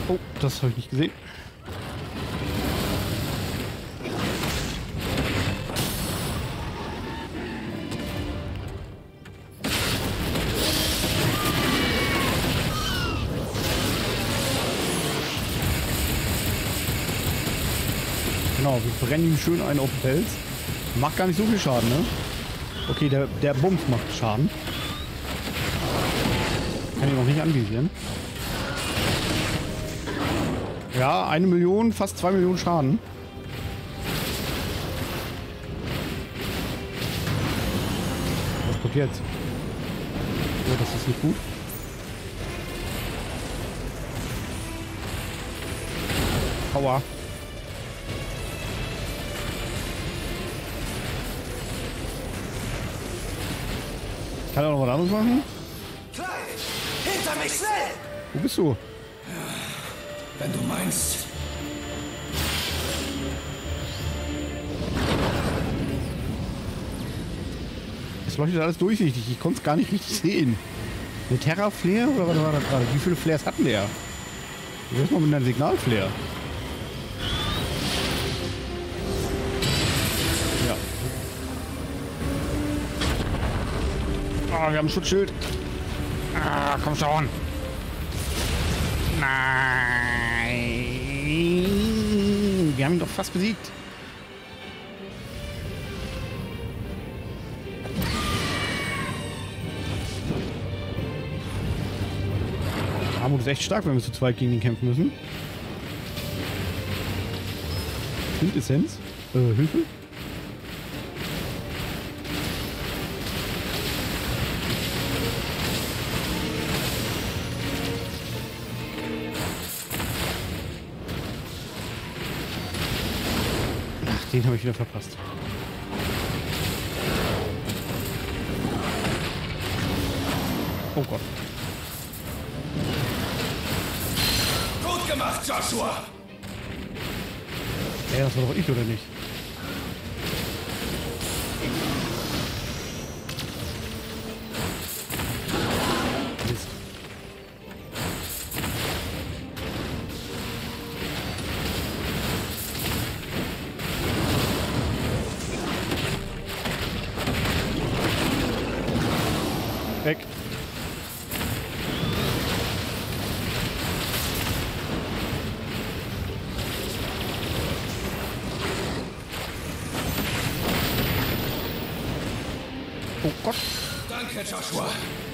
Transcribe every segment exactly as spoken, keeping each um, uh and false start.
Oh, das habe ich nicht gesehen. Genau, wir brennen ihm schön einen auf den Pelz. Macht gar nicht so viel Schaden, ne? Okay, der, der Bums macht Schaden. Kann ich noch nicht anvisieren. Ja, eine Million, fast zwei Millionen Schaden. Was kommt jetzt? Oh, das ist nicht gut. Aua. Kann er noch was anderes machen? Kleid! Hinter mich, schnell! Wo bist du? Wenn du meinst. Es leuchtet alles durchsichtig. Ich konnte es gar nicht richtig sehen. Eine Terra-Flare? Oder was war das gerade? Wie viele Flares hatten der? Wie ist mal mit einer Signalflare? Ja. Ah, wir haben ein Schutzschild. Ah, komm schon. Nein. Wir haben ihn doch fast besiegt. Armut ist echt stark, wenn wir zu zweit gegen ihn kämpfen müssen. Quintessenz? Äh, Hilfe? Ach, den habe ich wieder verpasst. Oh Gott. Gut gemacht, Joshua! Ey, das war doch ich, oder nicht? Mist. Weg. Oh Gott. Danke, Joshua!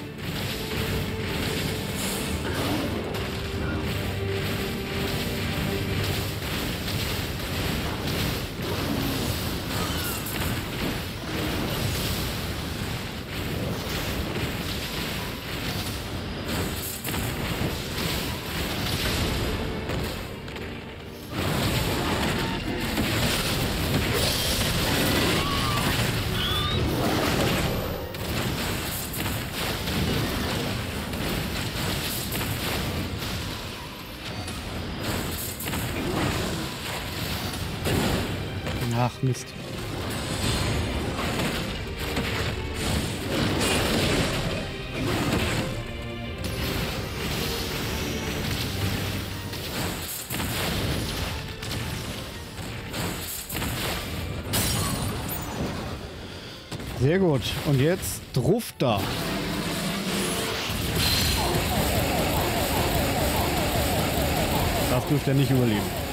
Ach, Mist. Sehr gut. Und jetzt drauf da. Das dürfte er nicht überleben.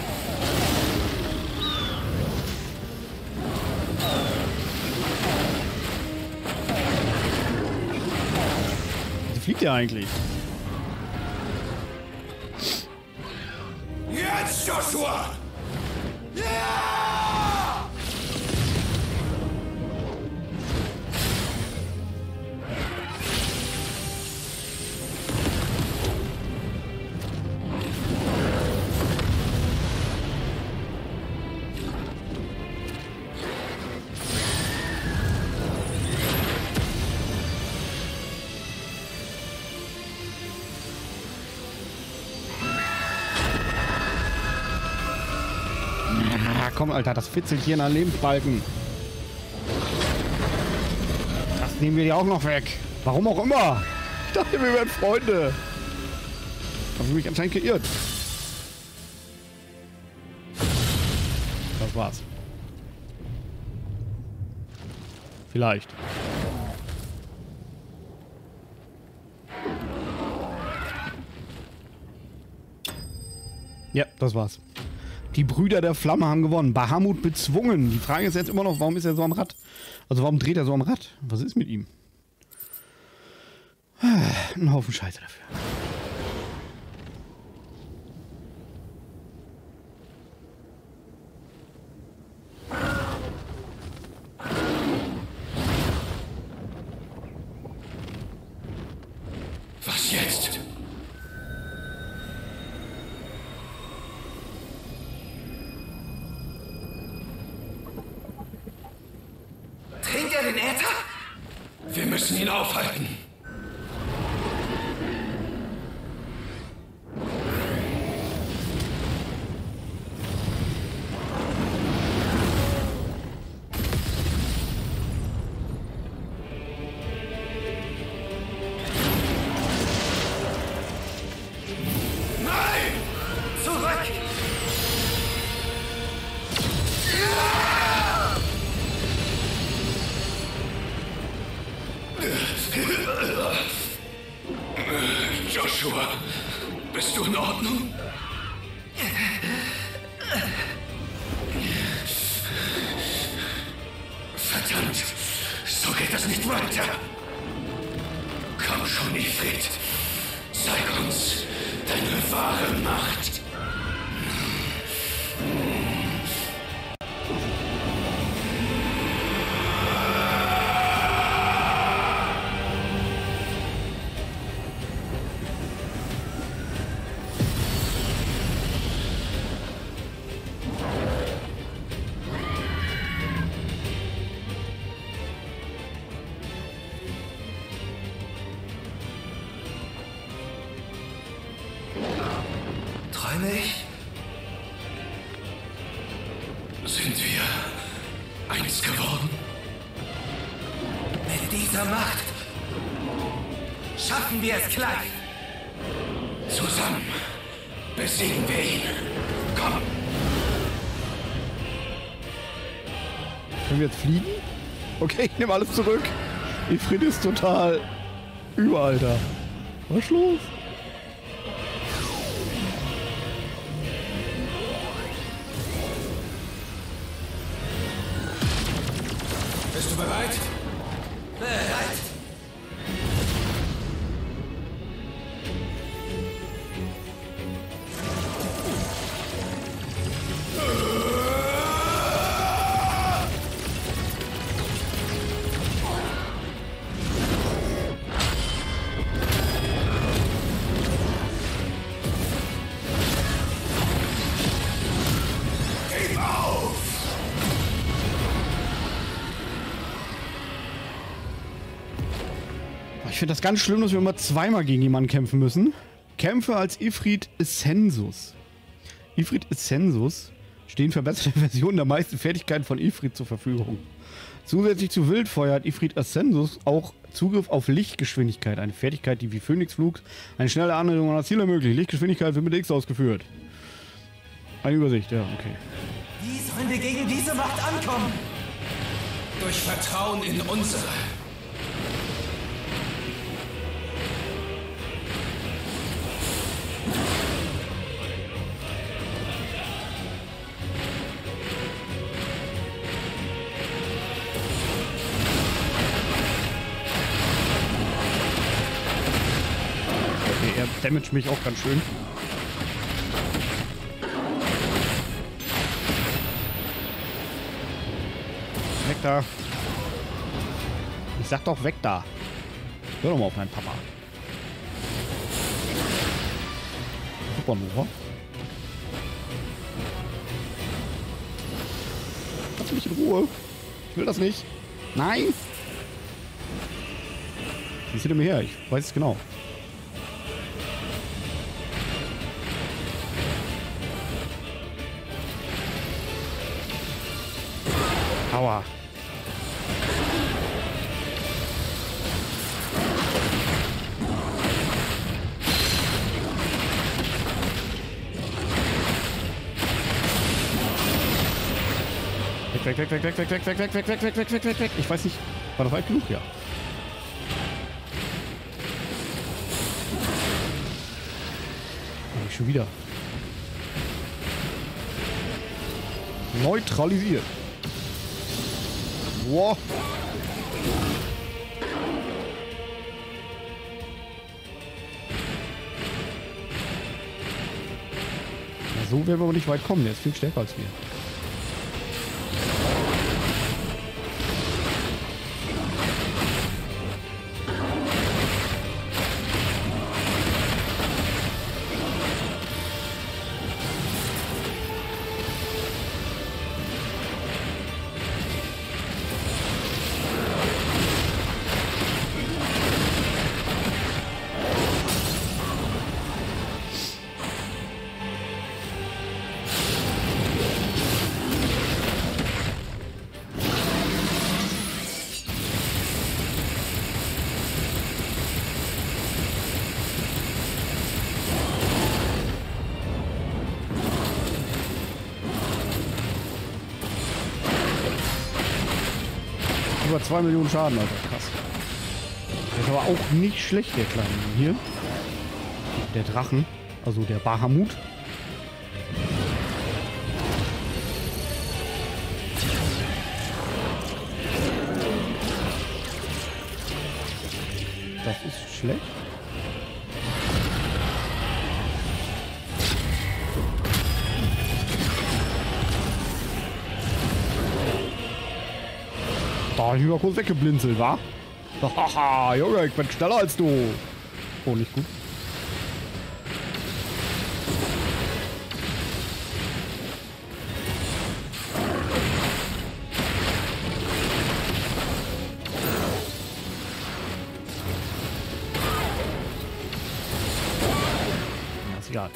Fliegt der eigentlich? Jetzt, Joshua! Ja! Ah, komm, Alter, das fitzelt hier in einem Lebensbalken. Das nehmen wir ja auch noch weg. Warum auch immer. Ich dachte, wir wären Freunde. Habe ich mich anscheinend geirrt. Das war's. Vielleicht. Ja, das war's. Die Brüder der Flamme haben gewonnen. Bahamut bezwungen. Die Frage ist jetzt immer noch, warum ist er so am Rad? Also warum dreht er so am Rad? Was ist mit ihm? Ein Haufen Scheiße dafür. Was jetzt? Trinkt er den Äther? Wir müssen ihn aufhalten. Joshua, bist du in Ordnung? Verdammt, so geht das nicht weiter. Komm schon, Ifrit. Zeig uns deine wahre Macht. Träume ich? Sind wir eins geworden? Mit dieser Macht schaffen wir es gleich. Zusammen besiegen wir ihn. Komm. Können wir jetzt fliegen? Okay, ich nehme alles zurück. Ifrit ist total überall da. Was ist los? Bist du bereit? Bereit? Gib auf! Ich finde das ganz schlimm, dass wir immer zweimal gegen jemanden kämpfen müssen. Kämpfe als Ifrit Ascensus. Ifrit Ascensus stehen verbesserte Versionen der meisten Fertigkeiten von Ifrit zur Verfügung. Zusätzlich zu Wildfeuer hat Ifrit Ascensus auch Zugriff auf Lichtgeschwindigkeit. Eine Fertigkeit, die wie Phoenixflug eine schnelle Annäherung an das Ziel ermöglicht. Lichtgeschwindigkeit wird mit X ausgeführt. Eine Übersicht, ja, okay. Wie sollen wir gegen diese Macht ankommen? Durch Vertrauen in unsere. Okay, er damagt mich auch ganz schön. Weg da. Ich sag doch weg da. Hör doch mal auf meinen Papa. Supernova. Lass mich in Ruhe. Ich will das nicht. Nein. Wie ist hinter mir her? Ich weiß es genau. Aua. Weg, weg, weg, weg, weg, weg, weg, weg, weg, weg, weg, weg, weg, weg, weg, weg. Ich weiß nicht. War das weit genug? Ja. Oh, schon wieder. Neutralisiert. Wow. Na, so werden wir aber nicht weit kommen. Der ist viel stärker als wir. Über zwei Millionen Schaden, Alter. Krass. Der ist aber auch nicht schlecht, der Kleine. Hier. Der Drachen. Also der Bahamut. Das ist schlecht. Da hab ich mal kurz weggeblinzelt, wa? Haha, Junge, ich bin schneller als du. Oh, nicht gut. Das ist egal.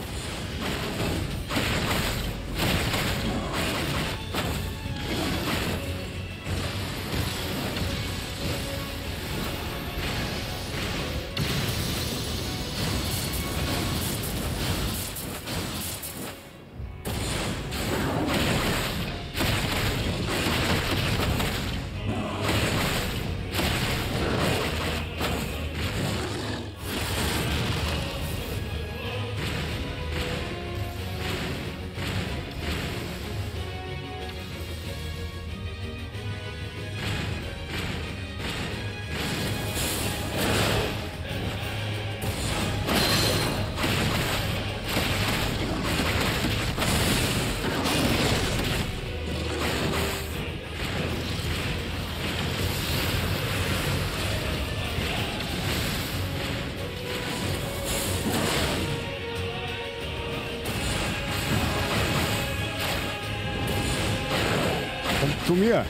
Kommt zu mir.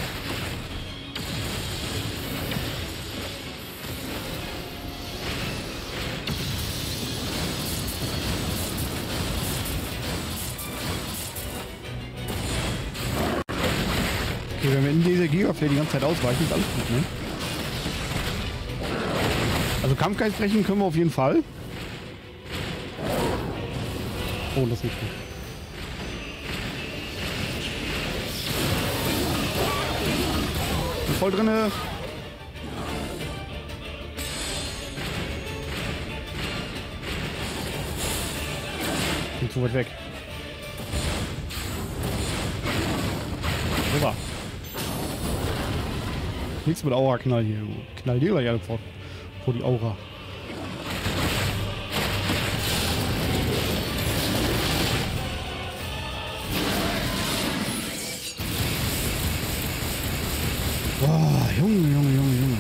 Okay, wenn wir in dieser Gigaflare die ganze Zeit ausweichen, ist alles gut, ne? Also Kampfgeist brechen können wir auf jeden Fall. Oh, das ist nicht gut. Voll drinne. Bin zu weit weg. Rüber. Nichts mit Aura-Knall hier. Knall dir gleich alle vor, vor die Aura. Boah, Junge, Junge, Junge, Junge.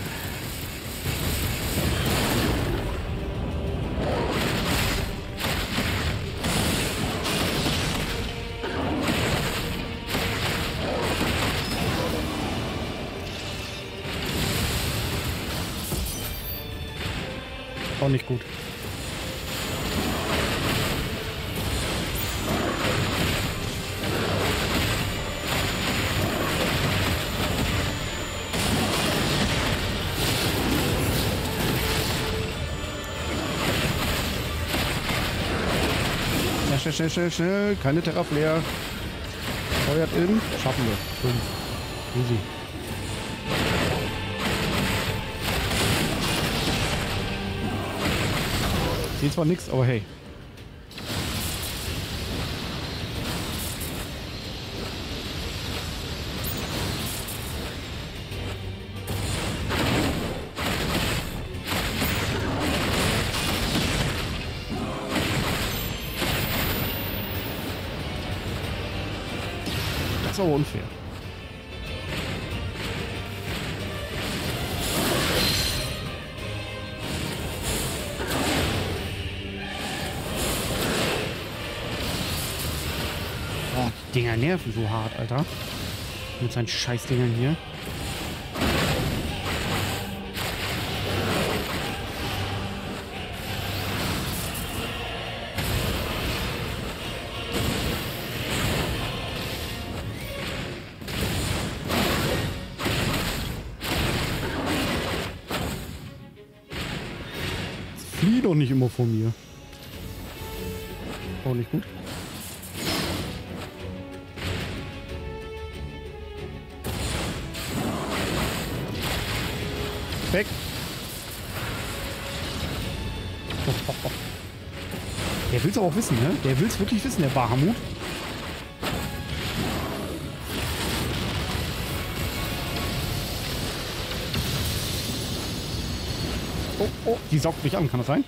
Auch nicht gut. Schnell, schnell, schnell, schnell. Keine Terraflare. Feuert in. Schaffen wir. Fünf. Easy. Ich sehe zwar nichts, aber hey. Das ist aber unfair. Oh, die Dinger nerven so hart, Alter. Mit seinen Scheißdingern hier. Flieh doch nicht immer vor mir. Auch nicht gut. Weg. Der will's aber auch wissen, ne? Der will's wirklich wissen, der Bahamut. Oh, oh, die saugt mich an, kann das sein?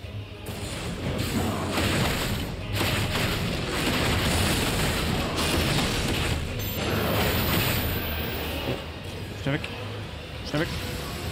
Schnell weg. Schnell weg.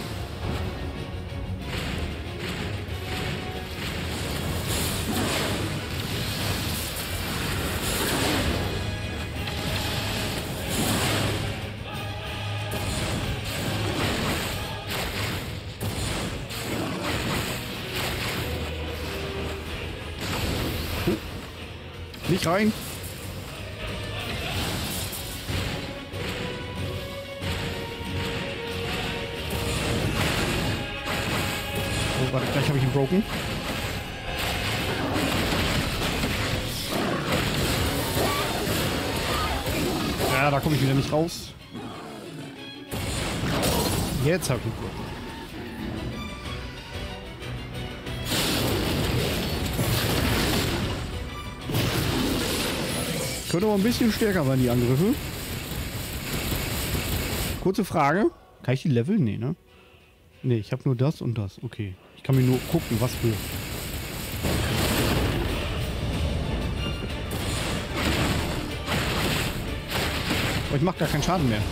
Nicht rein. Oh, warte, gleich habe ich ihn broken. Ja, da komme ich wieder nicht raus. Jetzt habe ich ihn broken. Könnte aber ein bisschen stärker sein, die Angriffe. Kurze Frage. Kann ich die leveln? Nee, ne? Nee, ich habe nur das und das. Okay. Ich kann mir nur gucken, was für. Aber ich mache gar keinen Schaden mehr.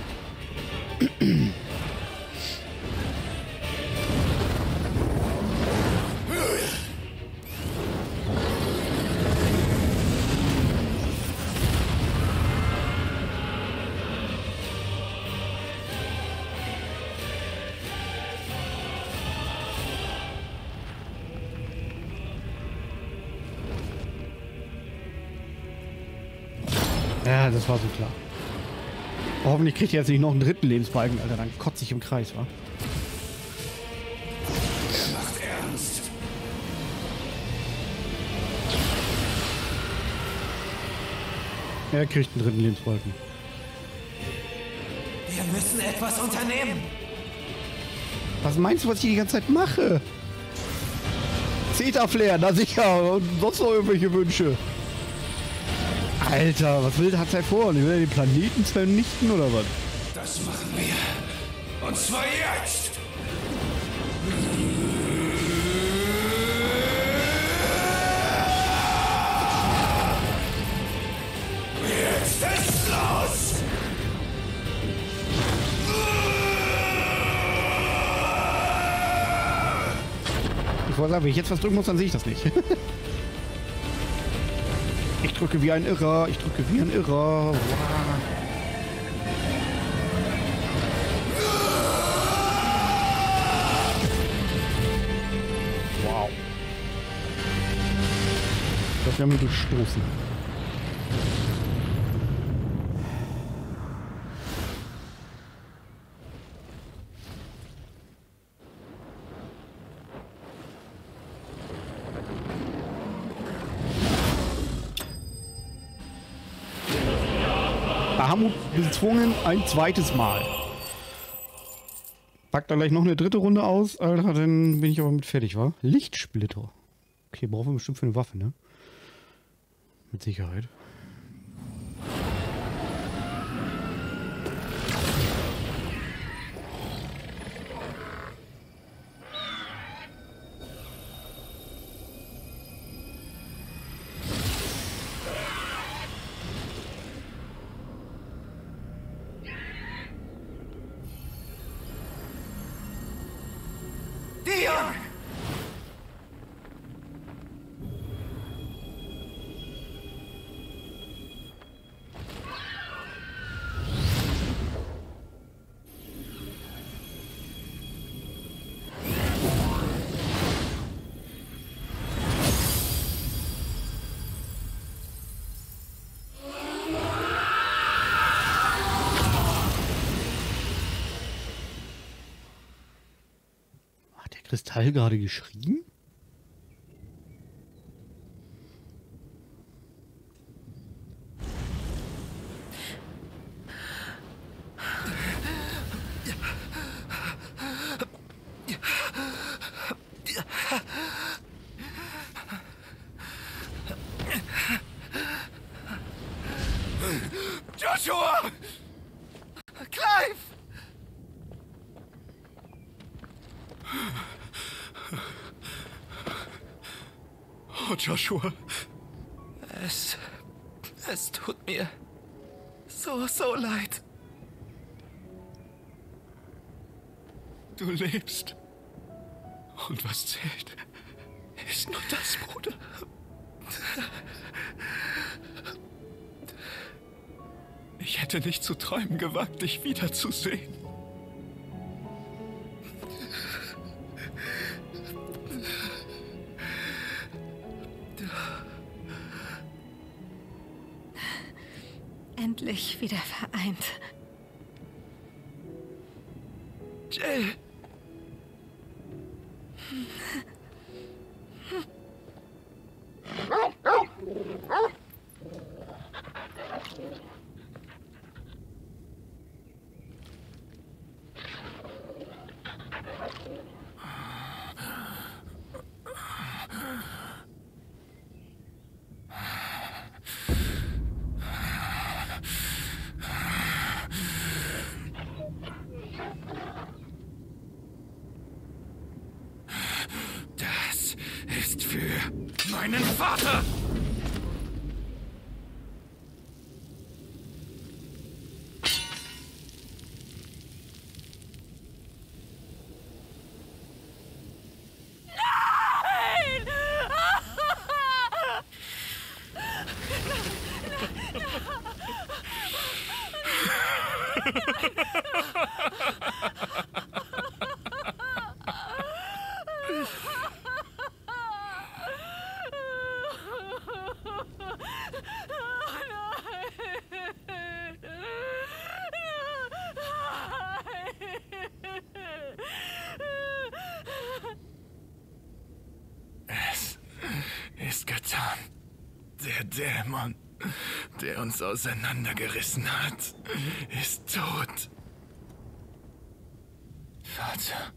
Ja, das war so klar. Oh, hoffentlich kriegt ihr jetzt nicht noch einen dritten Lebensbalken, Alter. Dann kotze ich im Kreis, wa? Er macht ernst. Er kriegt einen dritten Lebensbalken. Wir müssen etwas unternehmen. Was meinst du, was ich die ganze Zeit mache? Zeta-Flair, na sicher. Und sonst noch irgendwelche Wünsche. Alter, was will hat er vor? Will er den Planeten vernichten oder was? Das machen wir. Und zwar jetzt. Jetzt ist los. Ich wollte sagen, wenn ich jetzt was drücken muss, dann sehe ich das nicht. Ich drücke wie ein Irrer, ich drücke wie ein Irrer. Wow. Wow. Das wäre mir gestoßen. Bahamut bezwungen ein zweites Mal. Pack da gleich noch eine dritte Runde aus, Alter, dann bin ich aber mit fertig, wa? Lichtsplitter. Okay, brauchen wir bestimmt für eine Waffe, ne? Mit Sicherheit. Dion! Kristall gerade geschrien? Joshua! Clive! Oh, Joshua. Es... Es tut mir so, so leid. Du lebst. Und was zählt, ist nur das, Bruder. Ich hätte nicht zu träumen gewagt, dich wiederzusehen. Endlich wieder vereint. Jill! Das ist für meinen Vater! Es ist getan. Der Dämon, der uns auseinandergerissen hat, ist tot. Vater.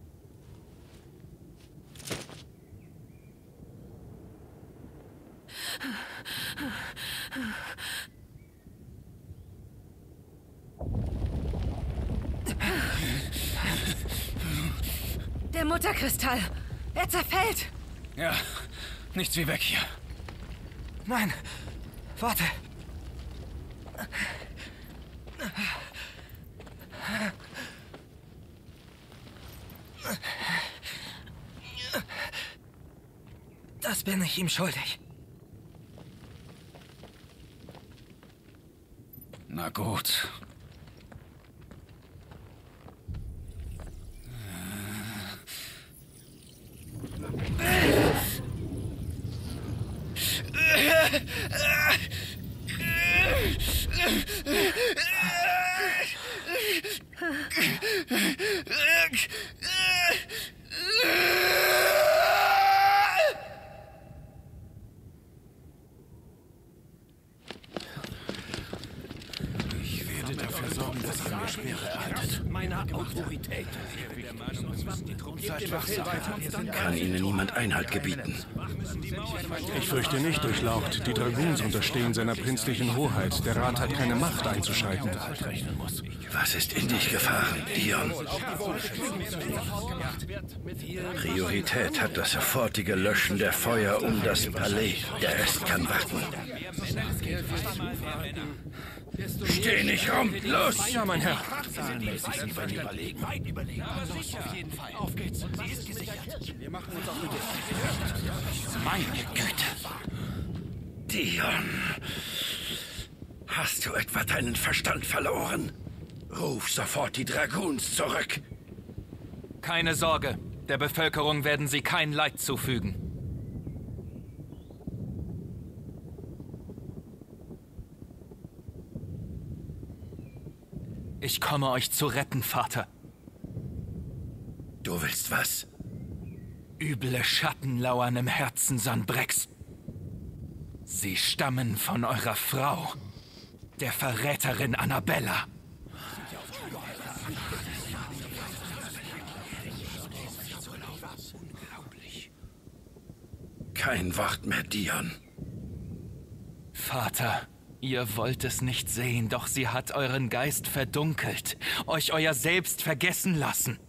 Der Mutterkristall. Er zerfällt. Ja, nichts wie weg hier. Nein, warte. Das bin ich ihm schuldig. Na gut. Schwere erhalten. Meiner Autorität. Seid wachsam. Kann Ihnen niemand Einhalt gebieten? Ich fürchte nicht, Durchlaucht. Die Dragoons unterstehen seiner prinzlichen Hoheit. Der Rat hat keine Macht einzuschreiten. Was ist in dich gefahren, Dion? Priorität hat das sofortige Löschen der Feuer um das Palais. Der Rest kann warten. Steh nicht rum! Los! Ja, mein Herr. Meine Güte! Dion! Hast du etwa deinen Verstand verloren? Ruf sofort die Dragoons zurück! Keine Sorge, der Bevölkerung werden sie kein Leid zufügen. Ich komme euch zu retten, Vater. Du willst was? Üble Schatten lauern im Herzen Sanbrechts. Sie stammen von eurer Frau, der Verräterin Annabella. Kein Wort mehr, Dion. Vater, ihr wollt es nicht sehen, doch sie hat euren Geist verdunkelt, euch euer Selbst vergessen lassen.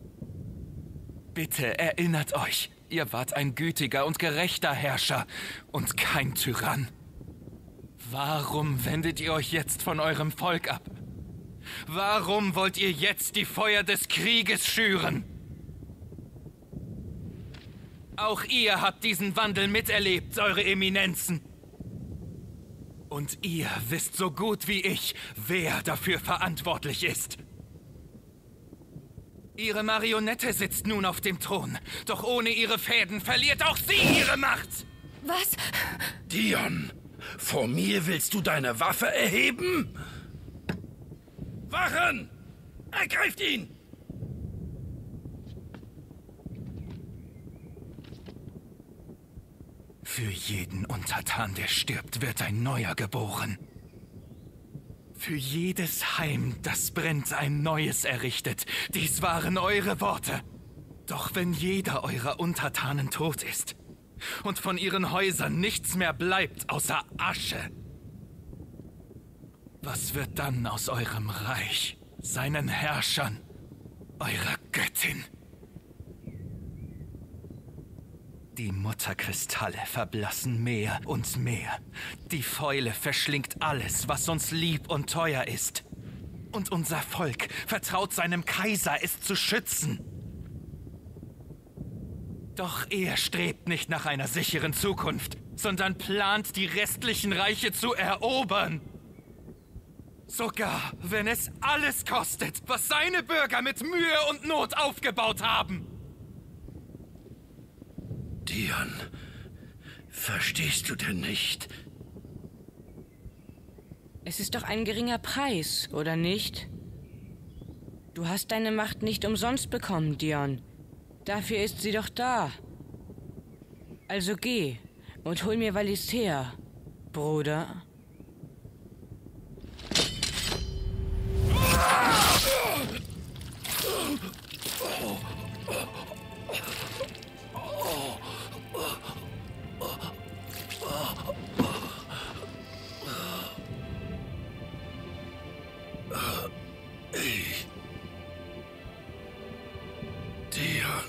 Bitte erinnert euch, ihr wart ein gütiger und gerechter Herrscher und kein Tyrann. Warum wendet ihr euch jetzt von eurem Volk ab? Warum wollt ihr jetzt die Feuer des Krieges schüren? Auch ihr habt diesen Wandel miterlebt, eure Eminenzen. Und ihr wisst so gut wie ich, wer dafür verantwortlich ist. Ihre Marionette sitzt nun auf dem Thron, doch ohne ihre Fäden verliert auch sie ihre Macht. Was? Dion, vor mir willst du deine Waffe erheben? Wachen! Ergreift ihn! Für jeden Untertan, der stirbt, wird ein neuer geboren. Für jedes Heim, das brennt, ein neues errichtet. Dies waren eure Worte. Doch wenn jeder eurer Untertanen tot ist und von ihren Häusern nichts mehr bleibt außer Asche, was wird dann aus eurem Reich, seinen Herrschern, eurer Göttin? Die Mutterkristalle verblassen mehr und mehr. Die Fäule verschlingt alles, was uns lieb und teuer ist. Und unser Volk vertraut seinem Kaiser, es zu schützen. Doch er strebt nicht nach einer sicheren Zukunft, sondern plant, die restlichen Reiche zu erobern. Sogar wenn es alles kostet, was seine Bürger mit Mühe und Not aufgebaut haben. Dion, verstehst du denn nicht? Es ist doch ein geringer Preis, oder nicht? Du hast deine Macht nicht umsonst bekommen, Dion. Dafür ist sie doch da. Also geh und hol mir Valisthea, Bruder. Dion.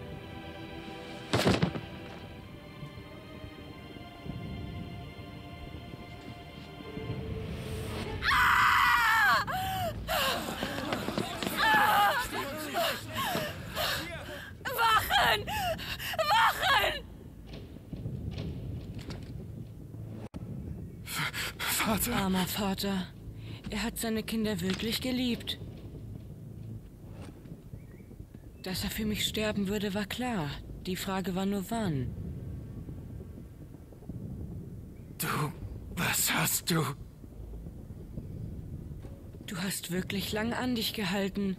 Wachen! Wachen! Vater. Armer Vater. Er hat seine Kinder wirklich geliebt. Dass er für mich sterben würde, war klar. Die Frage war nur, wann. Du, was hast du? Du hast wirklich lang an dich gehalten.